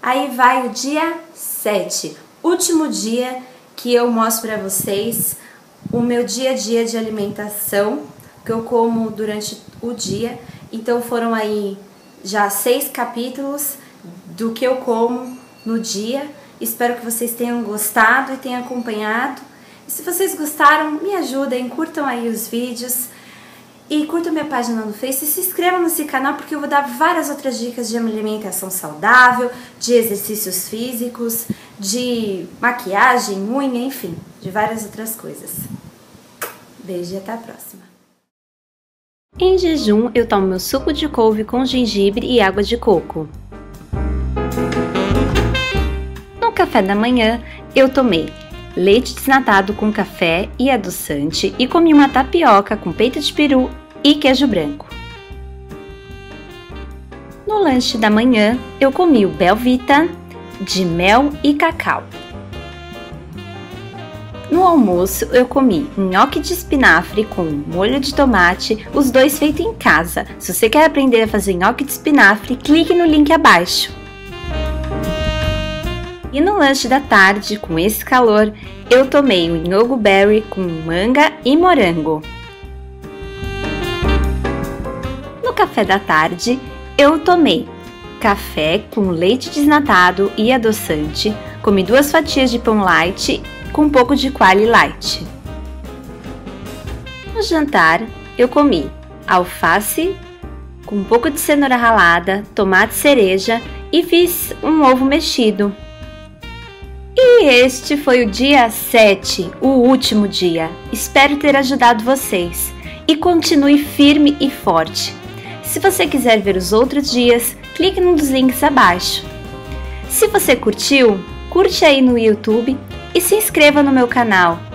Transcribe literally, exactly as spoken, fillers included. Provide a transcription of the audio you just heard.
Aí vai o dia sete, último dia que eu mostro para vocês o meu dia a dia de alimentação, que eu como durante o dia. Então foram aí já seis capítulos do que eu como no dia. Espero que vocês tenham gostado e tenham acompanhado. E se vocês gostaram, me ajudem, curtam aí os vídeos. E curtam minha página no Face e se inscrevam nesse canal, porque eu vou dar várias outras dicas de alimentação saudável, de exercícios físicos, de maquiagem, unha, enfim, de várias outras coisas. Beijo e até a próxima. Em jejum, eu tomo meu suco de couve com gengibre e água de coco. No café da manhã, eu tomei leite desnatado com café e adoçante e comi uma tapioca com peito de peru e queijo branco. No lanche da manhã, eu comi o Belvita de mel e cacau. No almoço, eu comi nhoque de espinafre com molho de tomate, os dois feitos em casa. Se você quer aprender a fazer nhoque de espinafre, clique no link abaixo. E no lanche da tarde, com esse calor, eu tomei um Yogo Berry com manga e morango. No café da tarde, eu tomei café com leite desnatado e adoçante, comi duas fatias de pão light com um pouco de Qualy Light. No jantar, eu comi alface com um pouco de cenoura ralada, tomate cereja e fiz um ovo mexido. E este foi o dia sete, o último dia. Espero ter ajudado vocês. E continue firme e forte. Se você quiser ver os outros dias, clique num dos links abaixo. Se você curtiu, curte aí no YouTube e se inscreva no meu canal.